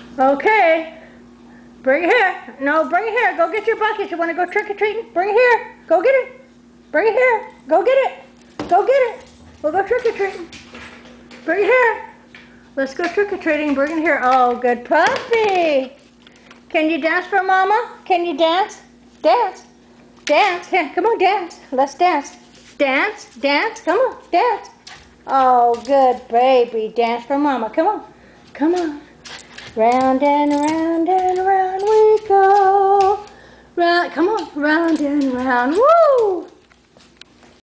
Okay. Bring it here. No, bring it here. Go get your bucket. You want to go trick-or-treating? Bring it here. Go get it. Bring it here. Go get it. Go get it. We'll go trick-or-treating. Bring it here. Let's go trick-or-treating. Bring it here. Oh, good puppy. Can you dance for Mama? Can you dance? Dance. Dance. Here, come on, dance. Let's dance. Dance. Dance. Come on, dance. Oh, good baby. Dance for Mama. Come on. Come on. Round and round we go. Round, come on, round and round. Woo!